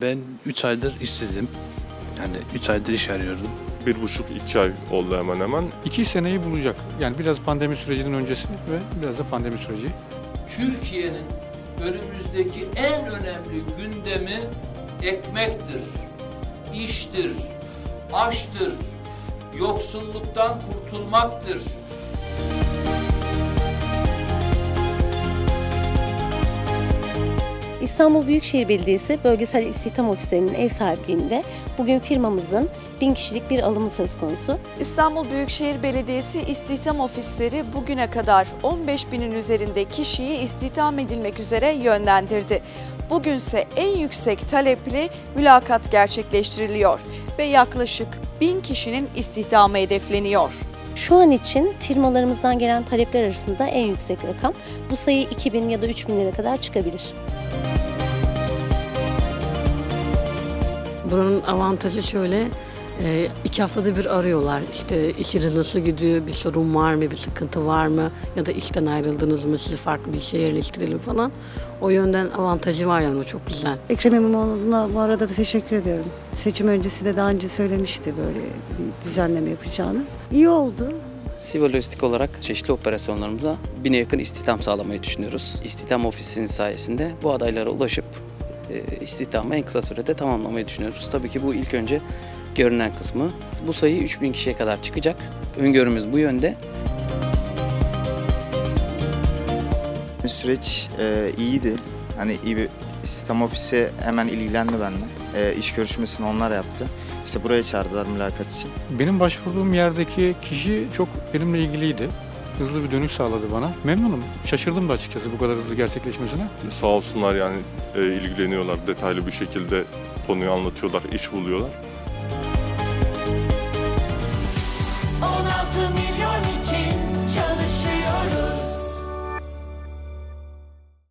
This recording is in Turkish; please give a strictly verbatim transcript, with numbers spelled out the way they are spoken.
Ben üç aydır işsizim. Yani üç aydır iş arıyordum. Bir buçuk iki ay oldu hemen hemen. İki seneyi bulacak. Yani biraz pandemi sürecinin öncesi ve biraz da pandemi süreci. Türkiye'nin önümüzdeki en önemli gündemi ekmektir, iştir, aştır, yoksulluktan kurtulmaktır. İstanbul Büyükşehir Belediyesi Bölgesel İstihdam Ofislerinin ev sahipliğinde bugün firmamızın bin kişilik bir alımı söz konusu. İstanbul Büyükşehir Belediyesi İstihdam Ofisleri bugüne kadar on beş binin üzerinde kişiyi istihdam edilmek üzere yönlendirdi. Bugünse en yüksek talepli mülakat gerçekleştiriliyor ve yaklaşık bin kişinin istihdamı hedefleniyor. Şu an için firmalarımızdan gelen talepler arasında en yüksek rakam bu sayı iki bin ya da üç bin lira kadar çıkabilir. Buranın avantajı şöyle, iki haftada bir arıyorlar. İşte işiniz nasıl gidiyor, bir sorun var mı, bir sıkıntı var mı ya da işten ayrıldınız mı, sizi farklı bir işe yerleştirelim falan. O yönden avantajı var yani, o çok güzel. Ekrem İmamoğlu'na bu arada da teşekkür ediyorum. Seçim öncesi de daha önce söylemişti böyle bir düzenleme yapacağını. İyi oldu. Siva Lojistik olarak çeşitli operasyonlarımıza bine yakın istihdam sağlamayı düşünüyoruz. İstihdam ofisinin sayesinde bu adaylara ulaşıp istihdamı en kısa sürede tamamlamayı düşünüyoruz. Tabii ki bu ilk önce görünen kısmı. Bu sayı üç bin kişiye kadar çıkacak. Öngörümüz bu yönde. Süreç e, iyiydi. Hani iyi bir istihdam ofisi hemen ilgilendi benimle. E, iş görüşmesini onlar yaptı. İşte buraya çağırdılar mülakat için. Benim başvurduğum yerdeki kişi çok benimle ilgiliydi. Hızlı bir dönüş sağladı bana. Memnunum. Şaşırdım da açıkçası bu kadar hızlı gerçekleşmesine. Sağ olsunlar yani e, ilgileniyorlar. Detaylı bir şekilde konuyu anlatıyorlar, iş buluyorlar. Ona